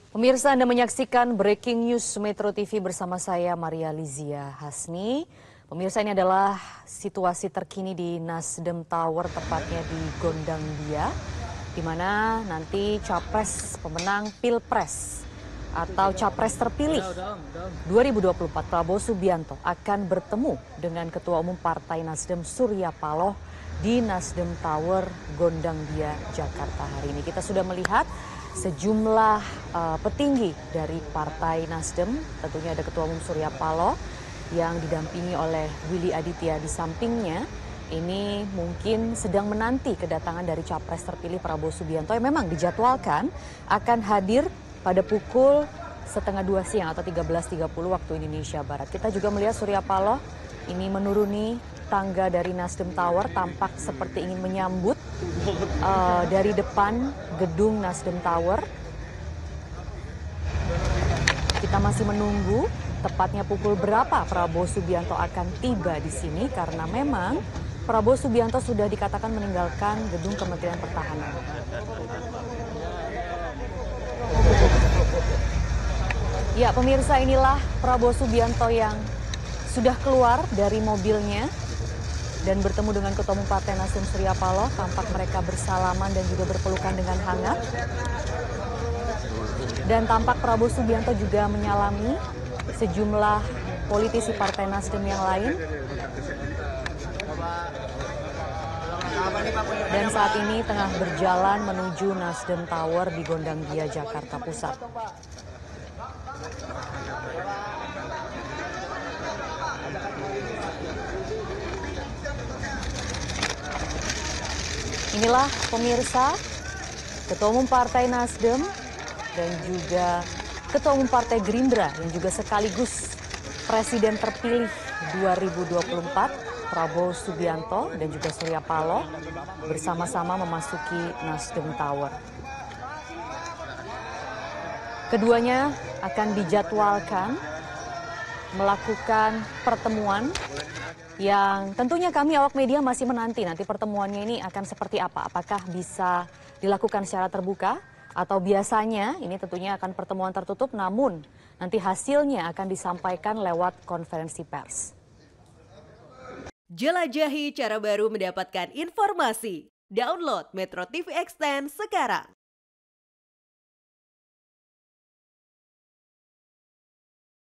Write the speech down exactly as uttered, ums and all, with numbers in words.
Pemirsa, Anda menyaksikan Breaking News Metro T V bersama saya Maria Lizia Hasni. Pemirsa, ini adalah situasi terkini di Nasdem Tower, tepatnya di Gondang Dia, di mana nanti capres pemenang Pilpres atau capres terpilih dua ribu dua puluh empat Prabowo Subianto akan bertemu dengan Ketua Umum Partai Nasdem Surya Paloh di Nasdem Tower Gondang Dia, Jakarta hari ini. Kita sudah melihat sejumlah uh, petinggi dari Partai Nasdem, tentunya ada Ketua Umum Surya Paloh yang didampingi oleh Willy Aditya di sampingnya. Ini mungkin sedang menanti kedatangan dari capres terpilih Prabowo Subianto yang memang dijadwalkan akan hadir pada pukul setengah dua siang atau tiga belas tiga puluh waktu Indonesia Barat. Kita juga melihat Surya Paloh ini menuruni tangga dari Nasdem Tower, tampak seperti ingin menyambut uh, dari depan gedung Nasdem Tower. Kita masih menunggu tepatnya pukul berapa Prabowo Subianto akan tiba di sini, karena memang Prabowo Subianto sudah dikatakan meninggalkan gedung Kementerian Pertahanan. Ya, pemirsa, inilah Prabowo Subianto yang sudah keluar dari mobilnya dan bertemu dengan Ketua Umum Partai Nasdem Surya Paloh. Tampak mereka bersalaman dan juga berpelukan dengan hangat. Dan tampak Prabowo Subianto juga menyalami sejumlah politisi Partai Nasdem yang lain. Dan saat ini tengah berjalan menuju Nasdem Tower di Gondang Dia, Jakarta Pusat. Inilah pemirsa, Ketua Umum Partai Nasdem dan juga Ketua Umum Partai Gerindra yang juga sekaligus Presiden terpilih dua ribu dua puluh empat, Prabowo Subianto dan juga Surya Paloh bersama-sama memasuki Nasdem Tower. Keduanya akan dijadwalkan melakukan pertemuan yang tentunya kami awak media masih menanti nanti pertemuannya ini akan seperti apa. Apakah bisa dilakukan secara terbuka atau biasanya ini tentunya akan pertemuan tertutup, namun nanti hasilnya akan disampaikan lewat konferensi pers. Jelajahi cara baru mendapatkan informasi. Download Metro T V Extend sekarang.